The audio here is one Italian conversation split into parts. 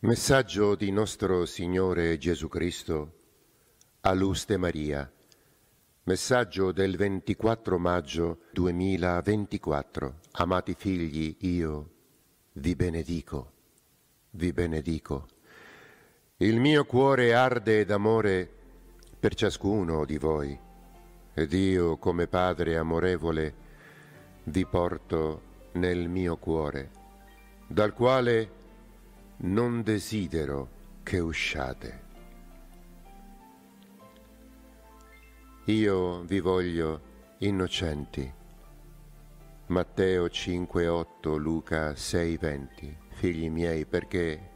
Messaggio di nostro Signore Gesù Cristo a Luz de Maria. Messaggio del 24 maggio 2024. Amati figli, io vi benedico, vi benedico. Il mio cuore arde d'amore per ciascuno di voi, ed io, come Padre amorevole, vi porto nel mio cuore, dal quale non desidero che usciate. Io vi voglio innocenti. Matteo 5,8, Luca 6,20. Figli miei, perché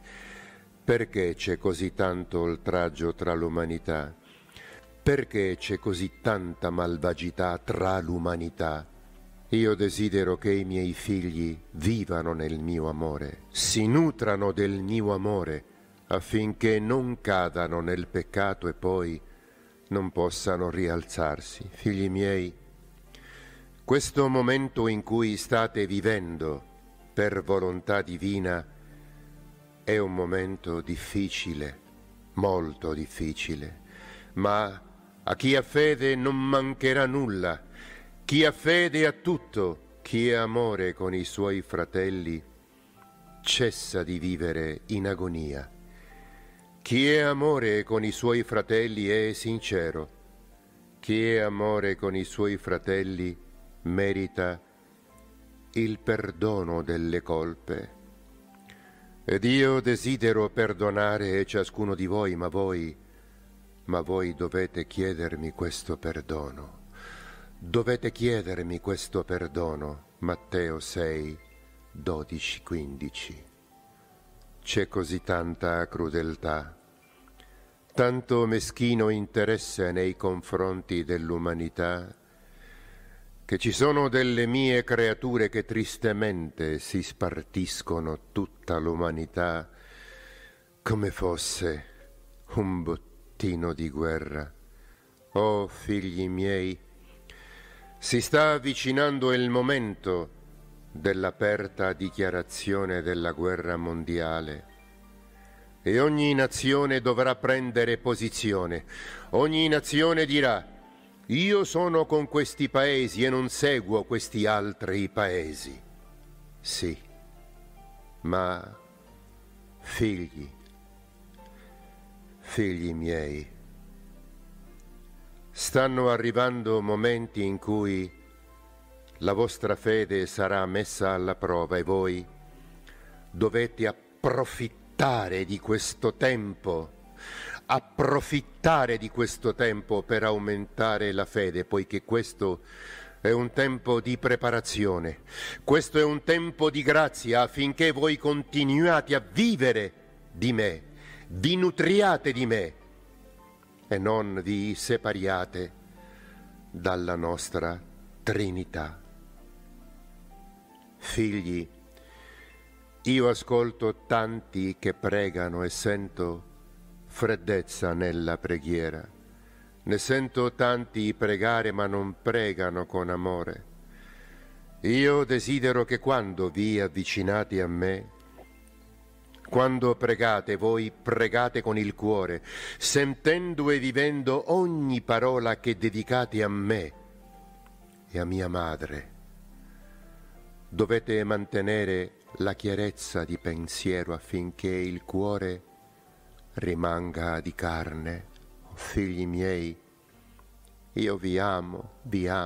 c'è così tanto oltraggio tra l'umanità? Perché c'è così tanta malvagità tra l'umanità? Io desidero che i miei figli vivano nel mio amore, si nutrano del mio amore, affinché non cadano nel peccato e poi non possano rialzarsi. Figli miei, questo momento in cui state vivendo per volontà divina è un momento difficile, molto difficile, ma a chi ha fede non mancherà nulla. Chi ha fede ha tutto, chi ha amore con i suoi fratelli cessa di vivere in agonia. Chi è amore con i suoi fratelli è sincero. Chi è amore con i suoi fratelli merita il perdono delle colpe. Ed io desidero perdonare ciascuno di voi, ma voi dovete chiedermi questo perdono. Dovete chiedermi questo perdono. Matteo 6, 12, 15. C'è così tanta crudeltà, tanto meschino interesse nei confronti dell'umanità, che ci sono delle mie creature che tristemente si spartiscono tutta l'umanità come fosse un bottino di guerra. Oh, figli miei, si sta avvicinando il momento dell'aperta dichiarazione della guerra mondiale e ogni nazione dovrà prendere posizione. Ogni nazione dirà: io sono con questi paesi e non seguo questi altri paesi. Sì, ma figli miei, stanno arrivando momenti in cui la vostra fede sarà messa alla prova e voi dovete approfittare di questo tempo, per aumentare la fede, poiché questo è un tempo di preparazione, questo è un tempo di grazia affinché voi continuiate a vivere di me, vi nutriate di me, e non vi separiate dalla nostra Trinità. Figli, io ascolto tanti che pregano e sento freddezza nella preghiera. Ne sento tanti pregare ma non pregano con amore. Io desidero che quando vi avvicinate a me, quando pregate, voi pregate con il cuore, sentendo e vivendo ogni parola che dedicate a me e a mia madre. Dovete mantenere la chiarezza di pensiero affinché il cuore rimanga di carne. Oh, figli miei, io vi amo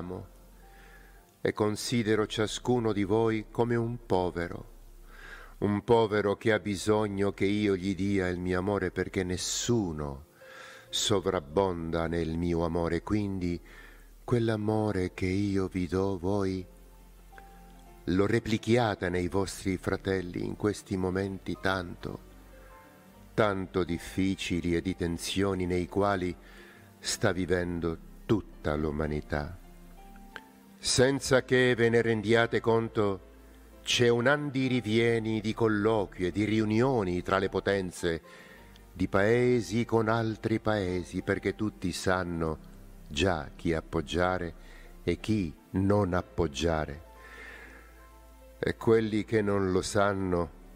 e considero ciascuno di voi come un povero che ha bisogno che io gli dia il mio amore, perché nessuno sovrabbonda nel mio amore. Quindi quell'amore che io vi do, voi lo replichiate nei vostri fratelli in questi momenti tanto difficili e di tensioni nei quali sta vivendo tutta l'umanità. Senza che ve ne rendiate conto, c'è un andirivieni di colloqui e di riunioni tra le potenze, di paesi con altri paesi, perché tutti sanno già chi appoggiare e chi non appoggiare. E quelli che non lo sanno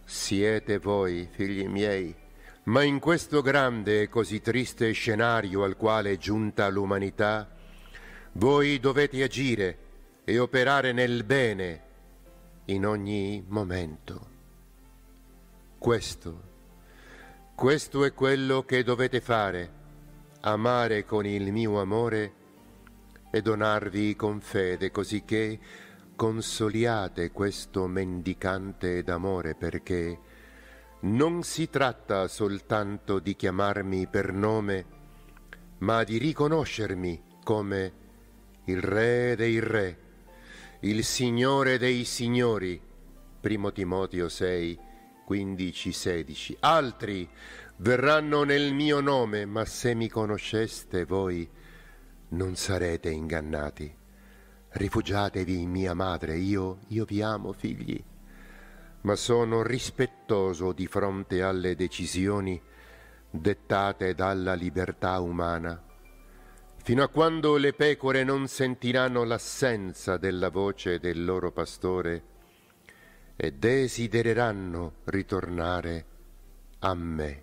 siete voi, figli miei, ma in questo grande e così triste scenario al quale è giunta l'umanità, voi dovete agire e operare nel bene in ogni momento. Questo è quello che dovete fare, amare con il mio amore e donarvi con fede, così che consoliate questo mendicante d'amore, perché non si tratta soltanto di chiamarmi per nome, ma di riconoscermi come il Re dei Re, il Signore dei Signori. 1 Timoteo 6, 15-16. Altri verranno nel mio nome, ma se mi conosceste voi non sarete ingannati. Rifugiatevi in mia madre, io vi amo, figli, ma sono rispettoso di fronte alle decisioni dettate dalla libertà umana, fino a quando le pecore non sentiranno l'assenza della voce del loro pastore e desidereranno ritornare a me.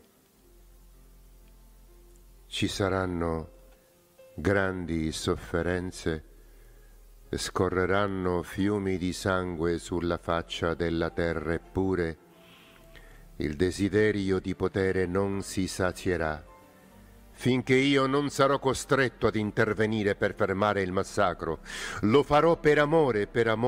Ci saranno grandi sofferenze, scorreranno fiumi di sangue sulla faccia della terra, eppure il desiderio di potere non si sazierà finché io non sarò costretto ad intervenire per fermare il massacro. Lo farò per amore,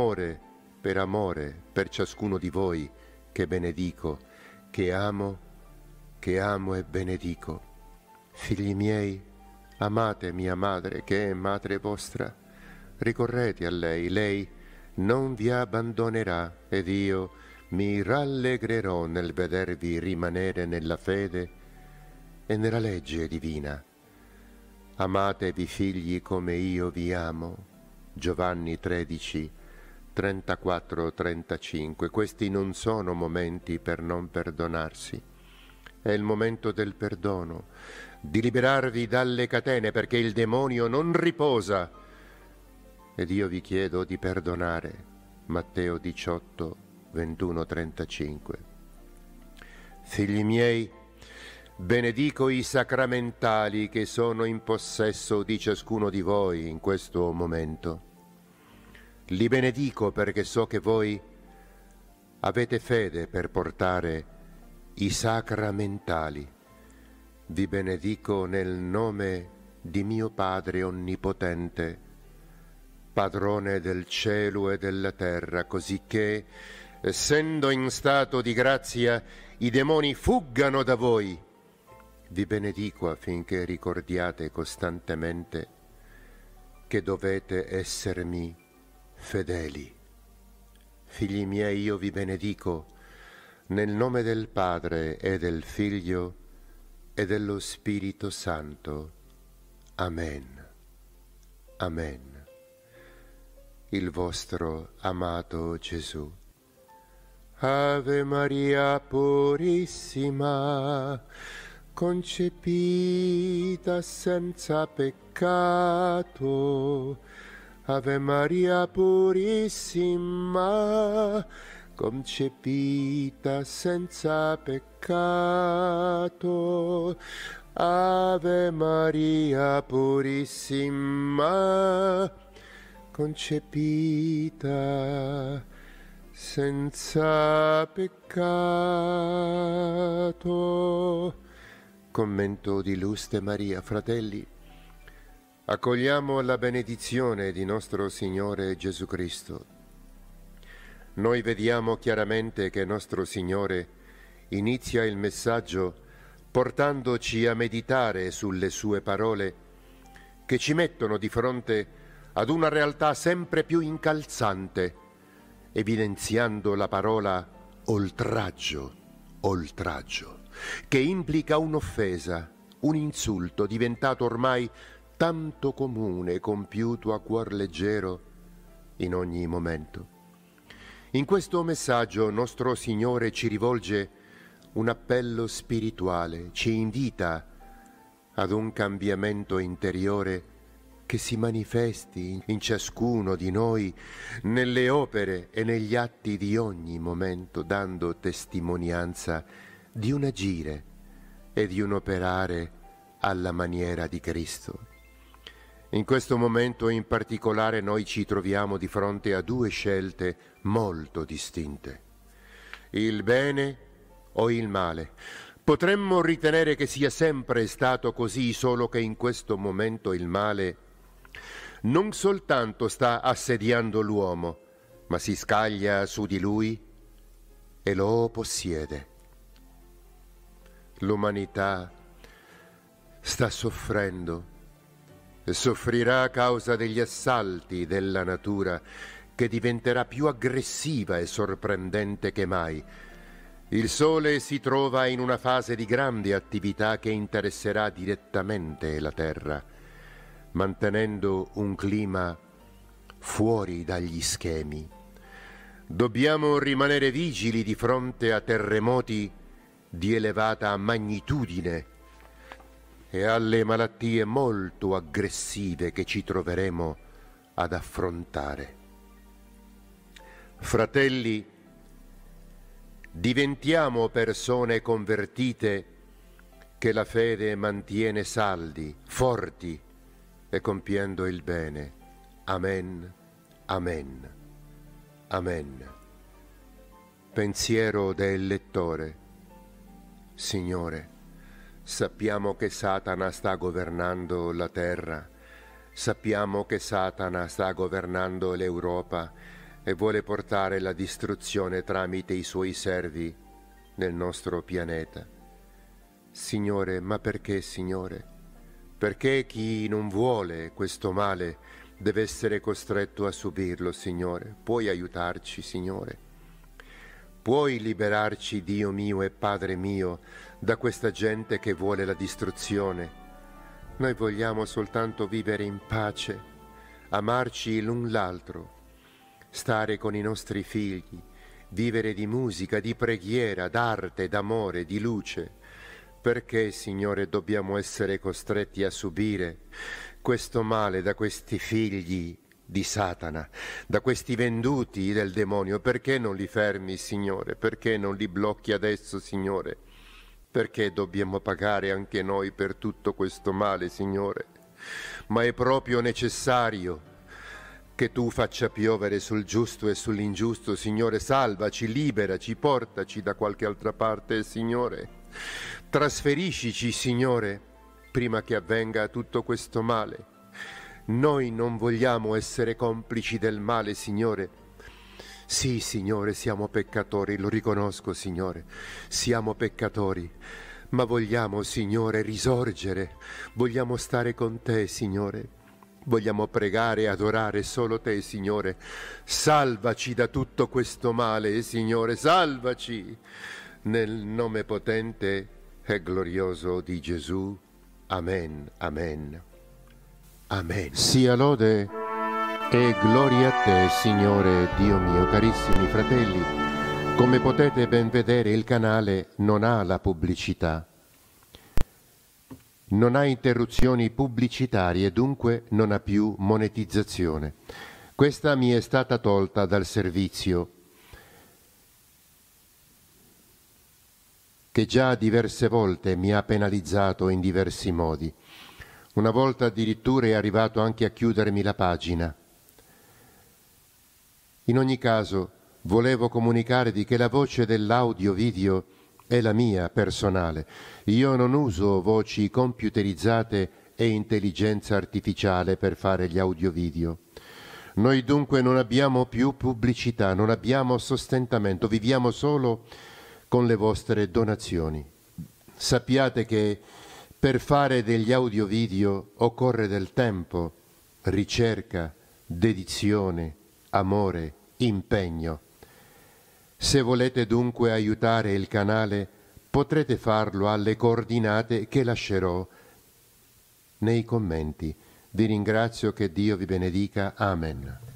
per ciascuno di voi che benedico, che amo e benedico. Figli miei, amate mia madre, che è madre vostra. Ricorrete a lei non vi abbandonerà, ed io mi rallegrerò nel vedervi rimanere nella fede e nella legge divina. Amatevi figli come io vi amo. Giovanni 13, 34-35. Questi non sono momenti per non perdonarsi. È il momento del perdono, di liberarvi dalle catene, perché il demonio non riposa. Ed io vi chiedo di perdonare. Matteo 18, 21-35. Figli miei, benedico i sacramentali che sono in possesso di ciascuno di voi in questo momento. Li benedico perché so che voi avete fede per portare i sacramentali. Vi benedico nel nome di mio Padre Onnipotente, Padrone del cielo e della terra, così che, essendo in stato di grazia, i demoni fuggano da voi. Vi benedico affinché ricordiate costantemente che dovete essermi fedeli. Figli miei, io vi benedico nel nome del Padre e del Figlio e dello Spirito Santo. Amen. Amen. Il vostro amato Gesù. Ave Maria Purissima, concepita senza peccato. Ave Maria Purissima, concepita senza peccato. Ave Maria Purissima, concepita senza peccato. Commento di Luste Maria. Fratelli, accogliamo la benedizione di nostro Signore Gesù Cristo. Noi vediamo chiaramente che nostro Signore inizia il messaggio portandoci a meditare sulle sue parole che ci mettono di fronte ad una realtà sempre più incalzante, evidenziando la parola oltraggio, che implica un'offesa, un insulto diventato ormai tanto comune, compiuto a cuor leggero in ogni momento. In questo messaggio nostro Signore ci rivolge un appello spirituale, ci invita ad un cambiamento interiore che si manifesti in ciascuno di noi, nelle opere e negli atti di ogni momento, dando testimonianza di un agire e di un operare alla maniera di Cristo. In questo momento in particolare noi ci troviamo di fronte a due scelte molto distinte: il bene o il male. Potremmo ritenere che sia sempre stato così, solo che in questo momento il male non soltanto sta assediando l'uomo, ma si scaglia su di lui e lo possiede. L'umanità sta soffrendo e soffrirà a causa degli assalti della natura, che diventerà più aggressiva e sorprendente che mai. Il Sole si trova in una fase di grande attività che interesserà direttamente la Terra, mantenendo un clima fuori dagli schemi. Dobbiamo rimanere vigili di fronte a terremoti di elevata magnitudine e alle malattie molto aggressive che ci troveremo ad affrontare. Fratelli, diventiamo persone convertite che la fede mantiene saldi, forti e compiendo il bene. Amen, amen, amen. Pensiero del lettore. Signore, sappiamo che Satana sta governando la terra, sappiamo che Satana sta governando l'Europa e vuole portare la distruzione tramite i suoi servi nel nostro pianeta. Signore, ma perché, Signore? Perché chi non vuole questo male deve essere costretto a subirlo, Signore? Puoi aiutarci, Signore? Puoi liberarci, Dio mio e Padre mio, da questa gente che vuole la distruzione? Noi vogliamo soltanto vivere in pace, amarci l'un l'altro, stare con i nostri figli, vivere di musica, di preghiera, d'arte, d'amore, di luce. Perché, Signore, dobbiamo essere costretti a subire questo male da questi figli di Satana, da questi venduti del demonio? Perché non li fermi, Signore? Perché non li blocchi adesso, Signore? Perché dobbiamo pagare anche noi per tutto questo male, Signore? Ma è proprio necessario che tu faccia piovere sul giusto e sull'ingiusto, Signore. Salvaci, liberaci, portaci da qualche altra parte, Signore. Trasferiscici, Signore, prima che avvenga tutto questo male. Noi non vogliamo essere complici del male, Signore. Sì, Signore, siamo peccatori, lo riconosco, Signore. Siamo peccatori, ma vogliamo, Signore, risorgere. Vogliamo stare con Te, Signore. Vogliamo pregare e adorare solo Te, Signore. Salvaci da tutto questo male, Signore, salvaci. Nel nome potente e glorioso di Gesù. Amen, amen, amen. Sia lode e gloria a Te, Signore Dio mio. Carissimi fratelli, come potete ben vedere, il canale non ha la pubblicità. Non ha interruzioni pubblicitarie, dunque non ha più monetizzazione. Questa mi è stata tolta dal servizio, che già diverse volte mi ha penalizzato in diversi modi. Una volta addirittura è arrivato anche a chiudermi la pagina. In ogni caso, volevo comunicarvi che la voce dell'audio-video è la mia personale. Io non uso voci computerizzate e intelligenza artificiale per fare gli audio-video. Noi dunque non abbiamo più pubblicità, non abbiamo sostentamento, viviamo solo con le vostre donazioni. Sappiate che per fare degli audio-video occorre del tempo, ricerca, dedizione, amore, impegno. Se volete dunque aiutare il canale, potrete farlo alle coordinate che lascerò nei commenti. Vi ringrazio, che Dio vi benedica. Amen.